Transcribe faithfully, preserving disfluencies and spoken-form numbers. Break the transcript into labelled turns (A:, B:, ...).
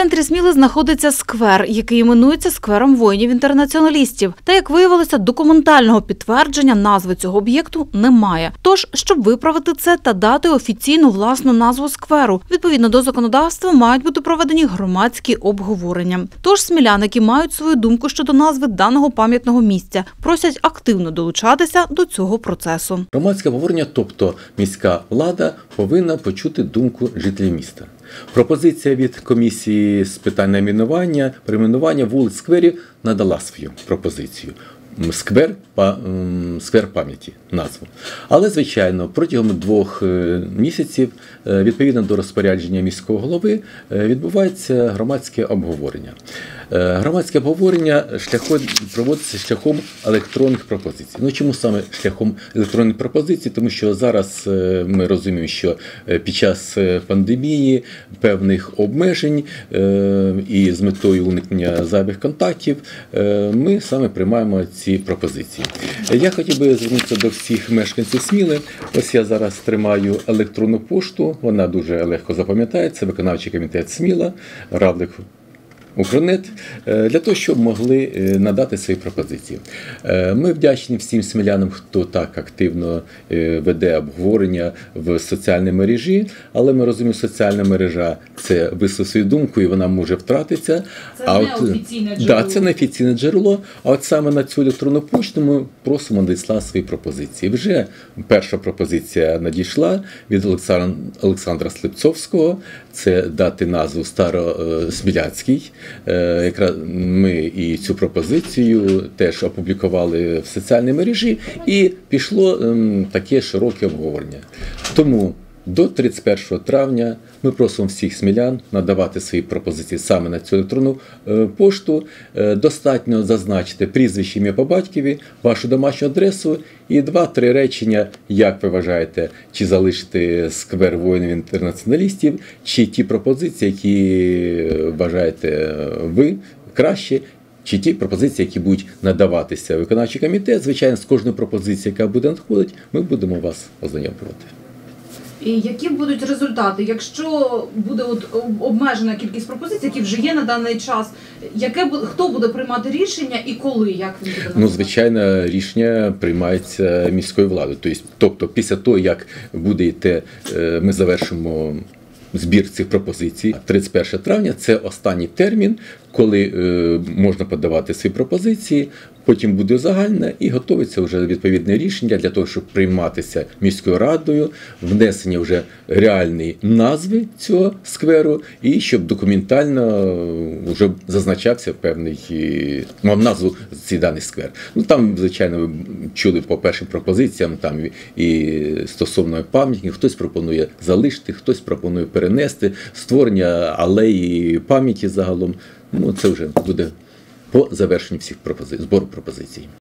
A: центрі Сміли знаходиться сквер, який іменується сквером воїнів-інтернаціоналістів. Та, як виявилося, документального підтвердження назви цього об'єкту немає. Тож, щоб виправити це та дати офіційну власну назву скверу, відповідно до законодавства мають бути проведені громадські обговорення. Тож сміляни, які мають свою думку щодо назви даного пам'ятного місця, просять активно долучатися до цього процесу.
B: Громадське обговорення, тобто міська влада, повинна почути думку жителів міста. Пропозиція від комісії з питань найменування, перейменування вулиць, скверів надала свою пропозицію. Сквер, сквер пам'яті, назву. Але, звичайно, протягом двох місяців, відповідно до розпорядження міського голови, відбувається громадське обговорення. Громадське обговорення шляхом, проводиться шляхом електронних пропозицій. Ну, чому саме шляхом електронних пропозицій? Тому що зараз ми розуміємо, що під час пандемії, певних обмежень і з метою уникнення зайвих контактів ми саме приймаємо ці пропозиції. Я хотів би звернутися до всіх мешканців Сміли. Ось я зараз тримаю електронну пошту, вона дуже легко запам'ятається, виконавчий комітет Сміла, Равлик Укрнет, для того, щоб могли надати свої пропозиції. Ми вдячні всім смілянам, хто так активно веде обговорення в соціальній мережі, але ми розуміємо, соціальна мережа – це висловити свою думку, і вона може втратитися.
A: Це а не от, офіційне джерело.
B: Да, це не офіційне джерело, а от саме на цю електронну пошту ми просимо надіслати свої пропозиції. Вже перша пропозиція надійшла від Олександра Слепцовського, це дати назву Старосміляцький. Якраз ми і цю пропозицію теж опублікували в соціальній мережі, і пішло таке широке обговорення. Тому до тридцять першого травня ми просимо всіх смілян надавати свої пропозиції саме на цю електронну пошту. Достатньо зазначити прізвище, ім'я по батькові, вашу домашню адресу і два-три речення, як ви вважаєте, чи залишити сквер воїнів-інтернаціоналістів, чи ті пропозиції, які вважаєте ви краще, чи ті пропозиції, які будуть надаватися виконавчий комітет. Звичайно, з кожної пропозиції, яка буде надходити, ми будемо вас ознайомлювати.
A: І які будуть результати? Якщо буде от обмежена кількість пропозицій, які вже є на даний час, яке хто буде приймати рішення і коли? Як він буде?
B: Ну, звичайно, рішення приймається міською владою. Тобто, після того, як буде йти, ми завершимо збір цих пропозицій. тридцять перше травня – це останній термін, коли можна подавати свої пропозиції, потім буде загальне і готується вже відповідне рішення для того, щоб прийматися міською радою, внесення вже реальної назви цього скверу і щоб документально вже зазначався певний, мав назву цей даний сквер. Ну, там, звичайно, ви чули по першим пропозиціям, там і стосовно пам'ятників, хтось пропонує залишити, хтось пропонує перенести, створення алеї пам'яті загалом. Ну, це вже буде по завершенню всіх пропозицій, збору пропозицій.